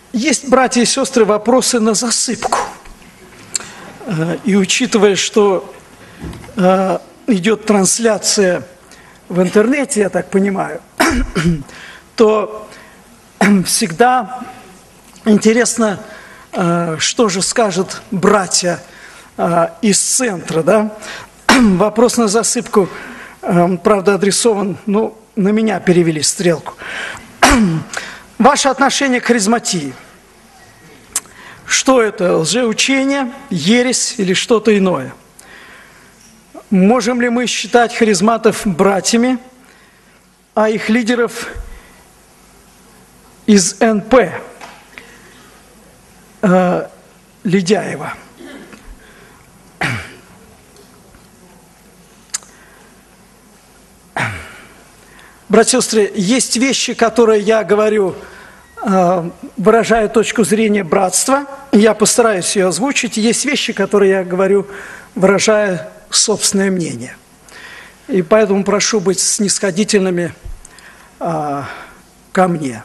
Есть, братья и сестры, вопросы на засыпку. И учитывая, что идет трансляция в интернете, я так понимаю, то всегда интересно, что же скажут братья из центра, да? Вопрос на засыпку, правда, адресован, на меня перевели стрелку. Ваше отношение к харизматии. Что это? Лжеучение, ересь или что-то иное? Можем ли мы считать харизматов братьями, а их лидеров из НП, Ледяева? Братья и сестры, есть вещи, которые я говорю, выражаю точку зрения братства, я постараюсь ее озвучить. Есть вещи, которые я говорю, выражая собственное мнение. И поэтому прошу быть снисходительными ко мне.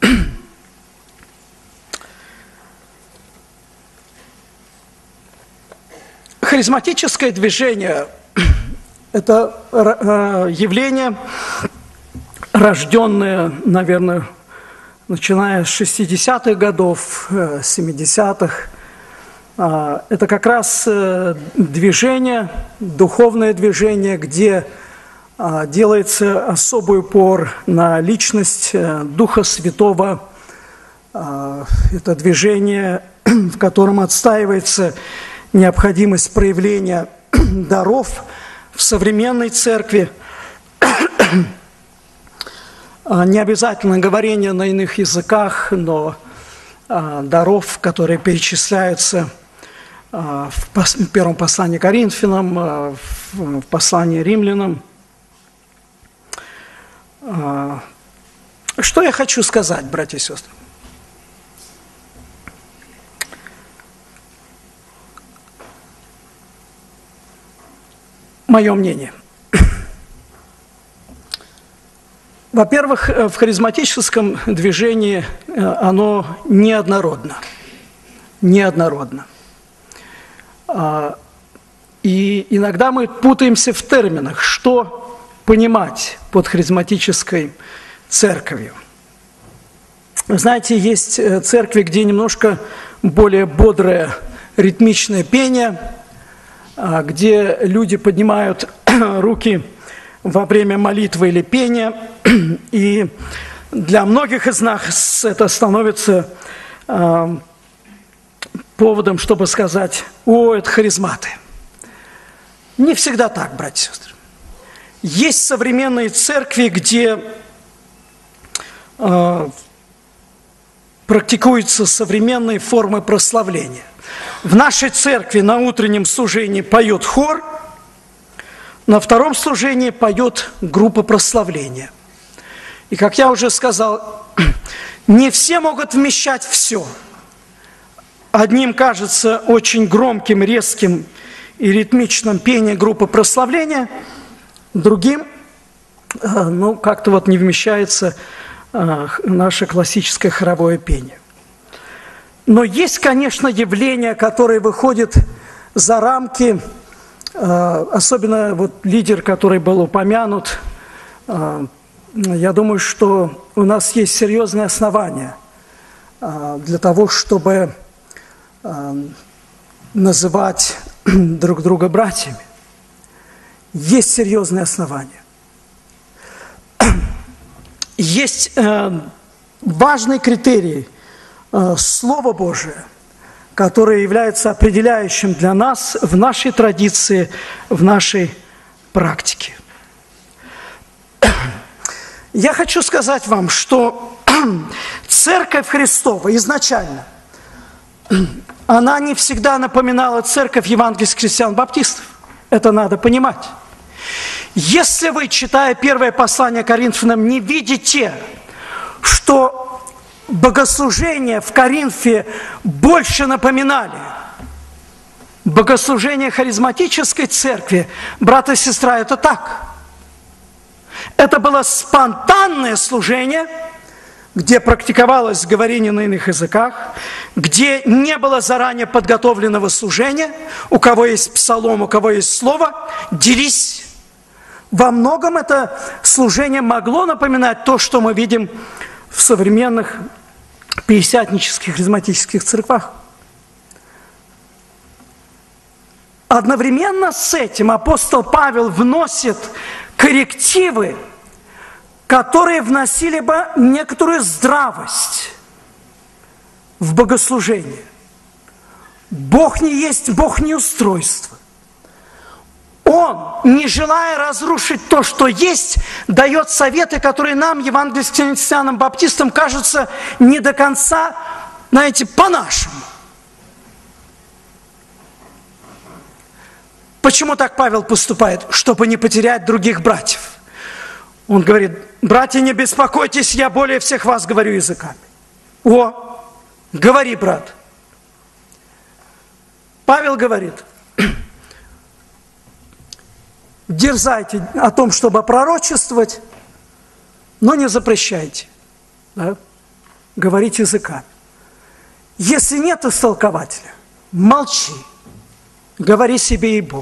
Харизматическое движение – это явление, рожденное, наверное, начиная с 60-х годов, 70-х. Это как раз движение, духовное движение, где делается особый упор на личность Духа Святого. Это движение, в котором отстаивается необходимость проявления даров в современной церкви. Не обязательно говорение на иных языках, но даров, которые перечисляются в первом послании Коринфянам, в послании Римлянам. Что я хочу сказать, братья и сестры? Мое мнение. Во-первых, в харизматическом движении оно неоднородно. Неоднородно. И иногда мы путаемся в терминах, что понимать под харизматической церковью. Вы знаете, есть церкви, где немножко более бодрое ритмичное пение, где люди поднимают руки во время молитвы или пения, и для многих из нас это становится поводом, чтобы сказать: «О, это харизматы». Не всегда так, братья и сестры. Есть современные церкви, где практикуются современные формы прославления. В нашей церкви на утреннем служении поет хор, на втором служении поет группа прославления. И, как я уже сказал, не все могут вмещать все. Одним кажется очень громким, резким и ритмичным пение группы прославления, другим, как-то не вмещается наше классическое хоровое пение. Но есть, конечно, явления, которые выходят за рамки, особенно лидер, который был упомянут. Я думаю, что у нас есть серьезные основания для того, чтобы называть друг друга братьями. Есть серьезные основания. Есть важный критерий Слово Божие, которое является определяющим для нас в нашей традиции, в нашей практике. Я хочу сказать вам, что Церковь Христова изначально, она не всегда напоминала Церковь евангельских христиан-баптистов. Это надо понимать. Если вы, читая первое послание Коринфянам, не видите, что богослужения в Коринфе больше напоминали богослужение харизматической церкви, брат и сестра, это так. Это было спонтанное служение, где практиковалось говорение на иных языках, где не было заранее подготовленного служения, у кого есть псалом, у кого есть слово, делись. Во многом это служение могло напоминать то, что мы видим в современных пятидесятнических харизматических церквах. Одновременно с этим апостол Павел вносит коррективы, которые вносили бы некоторую здравость в богослужение. Бог не есть Бог неустройства. Он, не желая разрушить то, что есть, дает советы, которые нам, евангельским христианам, баптистам, кажутся не до конца, знаете, по-нашему. Почему так Павел поступает? Чтобы не потерять других братьев. Он говорит: братья, не беспокойтесь, я более всех вас говорю языками. О, говори, брат. Павел говорит: дерзайте о том, чтобы пророчествовать, но не запрещайте. Да? Говорить языками. Если нет истолкователя, молчи. Говори себе и Богу.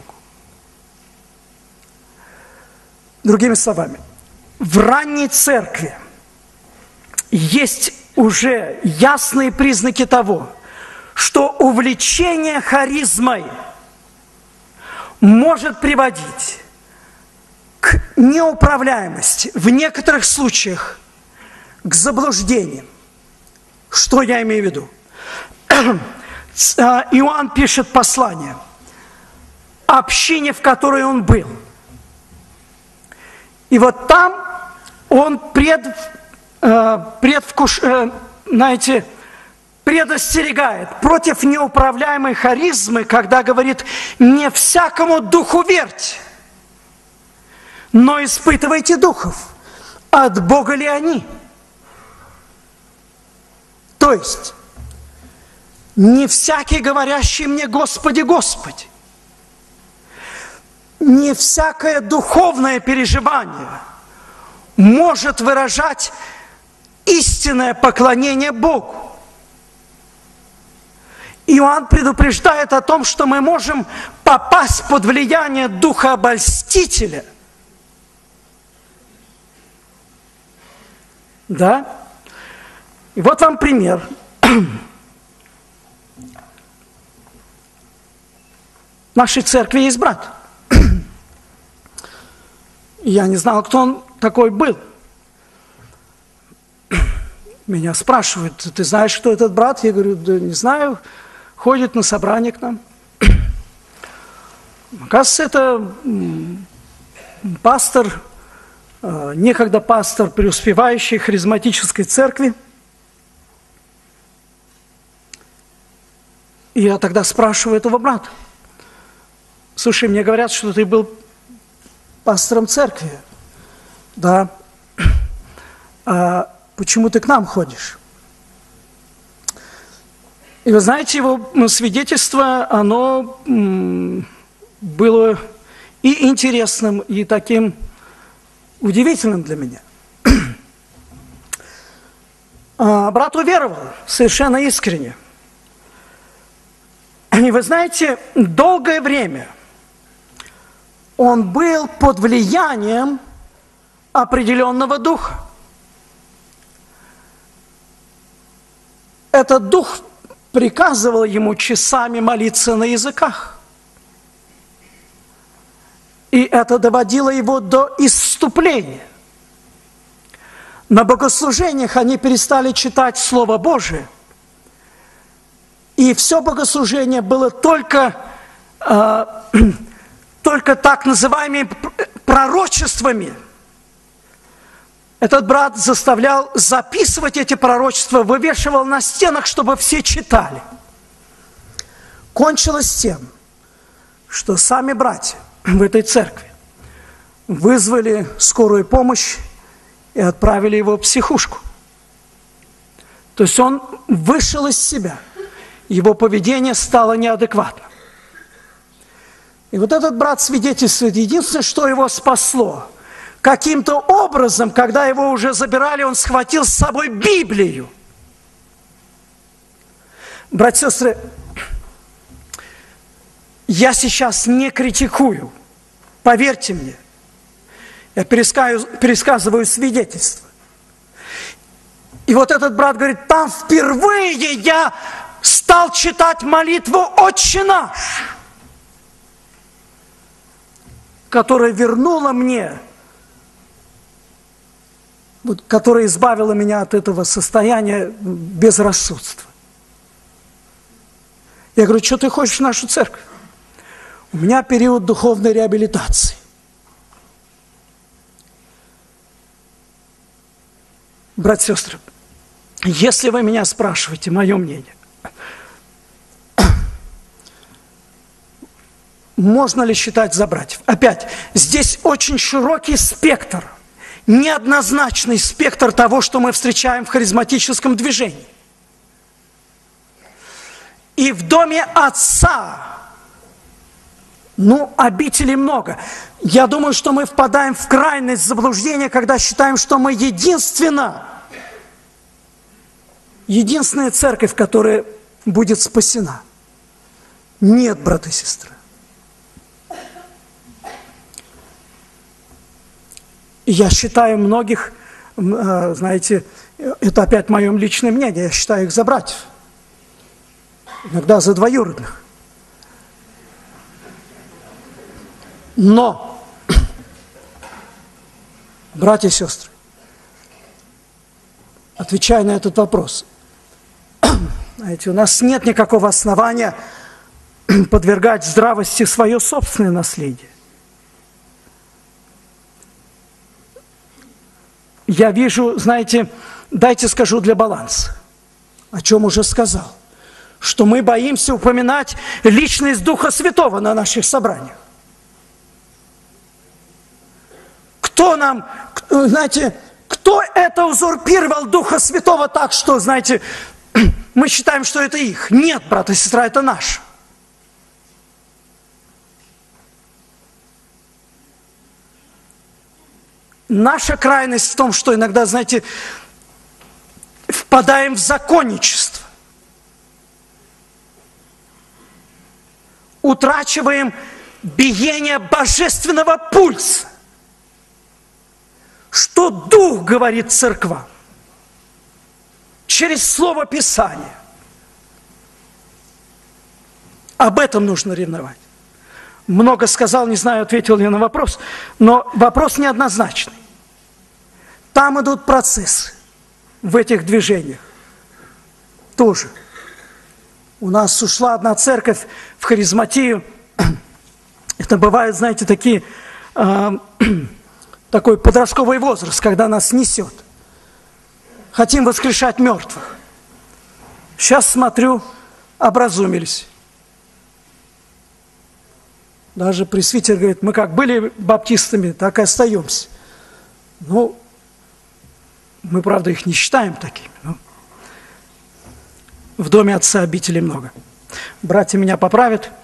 Другими словами, в ранней церкви есть уже ясные признаки того, что увлечение харизмой может приводить к неуправляемости, в некоторых случаях к заблуждениям. Что я имею в виду? Иоанн пишет послание общине, в которой он был. И вот там он предостерегает против неуправляемой харизмы, когда говорит: не всякому духу верьте, но испытывайте духов, от Бога ли они. То есть, не всякий, говорящий мне: Господи, Господи, не всякое духовное переживание может выражать истинное поклонение Богу. Иоанн предупреждает о том, что мы можем попасть под влияние духа обольстителя. Да? И вот вам пример. В нашей церкви есть брат. Я не знал, кто он такой был. Меня спрашивают: ты знаешь, кто этот брат? Я говорю: да не знаю. Ходит на собрание к нам. Оказывается, это пастор, некогда пастор преуспевающей харизматической церкви. И я тогда спрашиваю этого брата: слушай, мне говорят, что ты был пастором церкви. Да. А почему ты к нам ходишь? И вы знаете, его свидетельство, оно было и интересным, и таким удивительным для меня. Брат уверовал совершенно искренне. И вы знаете, долгое время он был под влиянием определенного духа. Этот дух приказывал ему часами молиться на языках. И это доводило его до исступления. На богослужениях они перестали читать Слово Божие. И все богослужение было только так называемыми пророчествами. Этот брат заставлял записывать эти пророчества, вывешивал на стенах, чтобы все читали. Кончилось тем, что сами братья в этой церкви вызвали скорую помощь и отправили его в психушку. То есть он вышел из себя, его поведение стало неадекватным. И вот этот брат свидетельствует: единственное, что его спасло, каким-то образом, когда его уже забирали, он схватил с собой Библию. Братья и сестры, я сейчас не критикую, поверьте мне, я пересказываю свидетельства. И вот этот брат говорит, там впервые я стал читать молитву «Отче наш», которая вернула мне, которая избавила меня от этого состояния безрассудства. Я говорю, что ты хочешь в нашу церковь? У меня период духовной реабилитации. Братья и сестры, если вы меня спрашиваете, мое мнение, можно ли считать за братьев? Опять, здесь очень широкий спектр, неоднозначный спектр того, что мы встречаем в харизматическом движении. И в доме Отца, обителей много. Я думаю, что мы впадаем в крайность заблуждения, когда считаем, что мы единственная церковь, которая будет спасена. Нет, братья и сестры. Я считаю многих, знаете, это опять мое личное мнение, я считаю их за братьев. Иногда за двоюродных. Но, братья и сестры, отвечая на этот вопрос, знаете, у нас нет никакого основания подвергать здравости свое собственное наследие. Я вижу, знаете, дайте скажу для баланса, о чем уже сказал, что мы боимся упоминать личность Духа Святого на наших собраниях. Кто это узурпировал Духа Святого так, что, знаете, мы считаем, что это их? Нет, брат и сестра, это наш. Наша крайность в том, что иногда, знаете, впадаем в законничество. Утрачиваем биение божественного пульса. Что Дух говорит церквам через Слово Писания. Об этом нужно ревновать. Много сказал, не знаю, ответил ли на вопрос, но вопрос неоднозначный. Там идут процессы в этих движениях. Тоже. У нас ушла одна церковь в харизматию. Это бывает, знаете, такой подростковый возраст, когда нас несет. Хотим воскрешать мертвых. Сейчас смотрю, образумились. Даже пресвитер говорит, мы как были баптистами, так и остаемся. Мы, правда, их не считаем такими, но в доме Отца обителей много. Братья меня поправят.